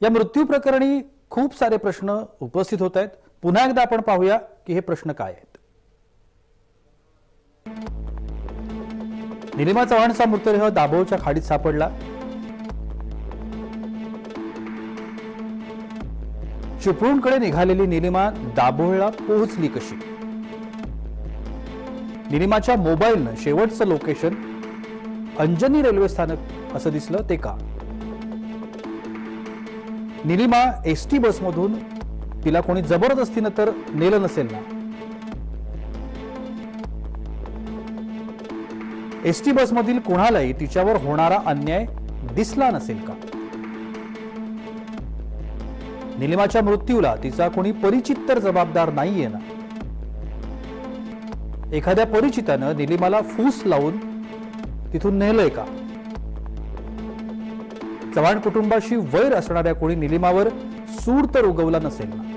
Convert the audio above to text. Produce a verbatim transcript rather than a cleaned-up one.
या मृत्यू प्रकरणी खूप सारे प्रश्न उपस्थित होत आहेत। पुन्हा एकदा आपण पाहूया की हे प्रश्न काय आहेत। निलिमा चव्हाणचा मृतदेह दाभोळच्या खाडीत सापडला। चिपळूणकडे निघालेली निलिमा दाभोळला पोहोचली कशी? निलिमाच्या मोबाईलनं शेवटचं लोकेशन अंजनी रेल्वे स्थानक असं दिसलं ते का? निलिमा एसटी बसमधून तिला कोणी जबरदस्तीनं तर नेलं नसेल ना? एसटी बसमधील कोणालाही तिच्यावर होणारा अन्याय दिसला नसेल का? निलिमाच्या मृत्यूला तिचा कोणी परिचित तर जबाबदार नाहीये ना? एखाद्या परिचितानं निलिमाला फूस लावून तिथून नेलंय का? चव्हाण कुटुंबाशी वैर असणाऱ्या कोणी निलिमावर सूड तर उगवला नसेल ना?